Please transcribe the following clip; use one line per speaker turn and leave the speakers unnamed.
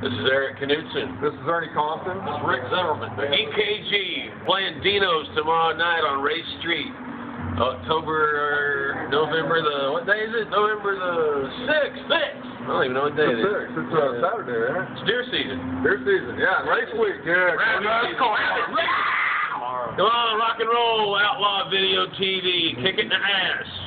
This is Eric Knudson.
This is Ernie Compton.
This is Rick Zimmerman. EKG playing Dino's tomorrow night on Race Street. November the, what day is it? November the 6th. I don't even know what day it is.
It's Saturday, right?
It's deer season.
Deer season, yeah. Race week, yeah.
Come on, rock and roll, Outlaw Video TV. Kick it in the ass.